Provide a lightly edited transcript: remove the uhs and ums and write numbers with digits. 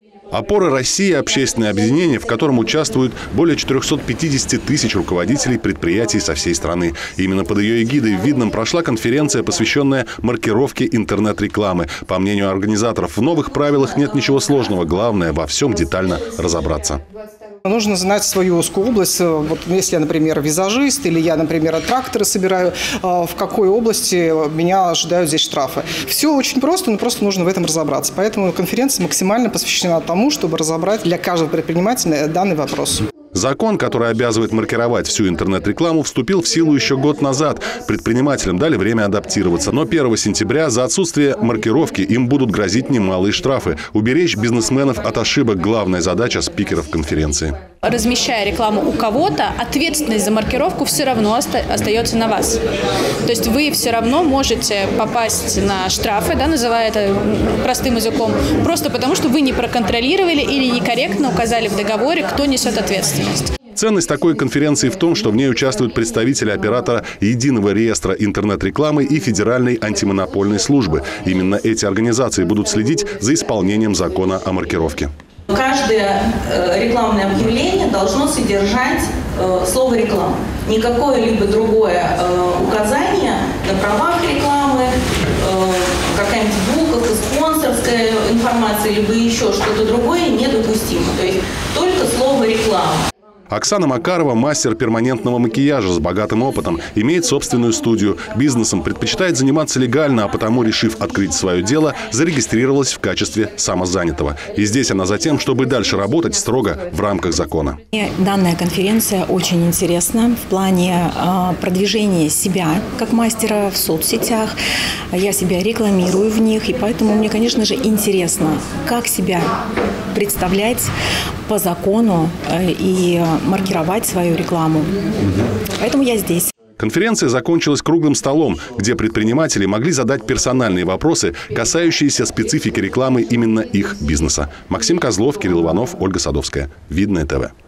«Опора России» – общественное объединение, в котором участвуют более 450 тысяч руководителей предприятий со всей страны. Именно под ее эгидой в Видном прошла конференция, посвященная маркировке интернет-рекламы. По мнению организаторов, в новых правилах нет ничего сложного. Главное – во всем детально разобраться. Нужно знать свою узкую область. Вот если я, например, визажист или я, например, тракторы собираю, в какой области меня ожидают здесь штрафы. Все очень просто, но просто нужно в этом разобраться. Поэтому конференция максимально посвящена тому, чтобы разобрать для каждого предпринимателя данный вопрос. Закон, который обязывает маркировать всю интернет-рекламу, вступил в силу еще год назад. Предпринимателям дали время адаптироваться. Но 1 сентября за отсутствие маркировки им будут грозить немалые штрафы. Уберечь бизнесменов от ошибок – главная задача спикеров конференции. Размещая рекламу у кого-то, ответственность за маркировку все равно остается на вас. То есть вы все равно можете попасть на штрафы, да, называя это простым языком, просто потому что вы не проконтролировали или некорректно указали в договоре, кто несет ответственность. Ценность такой конференции в том, что в ней участвуют представители оператора Единого реестра интернет-рекламы и Федеральной антимонопольной службы. Именно эти организации будут следить за исполнением закона о маркировке. Каждое рекламное объявление должно содержать слово «реклама». Никакое либо другое указание на правах рекламы, какая-нибудь буковка, спонсорская информация, либо еще что-то другое недопустимо. То есть только слово «реклама». Оксана Макарова – мастер перманентного макияжа с богатым опытом, имеет собственную студию. Бизнесом предпочитает заниматься легально, а потому, решив открыть свое дело, зарегистрировалась в качестве самозанятого. И здесь она за тем, чтобы дальше работать строго в рамках закона. Данная конференция очень интересна в плане продвижения себя как мастера в соцсетях. Я себя рекламирую в них, и поэтому мне, конечно же, интересно, как себя представлять по закону и маркировать свою рекламу. Поэтому я здесь. Конференция закончилась круглым столом, где предприниматели могли задать персональные вопросы, касающиеся специфики рекламы именно их бизнеса. Максим Козлов, Кирилл Иванов, Ольга Садовская. Видное ТВ.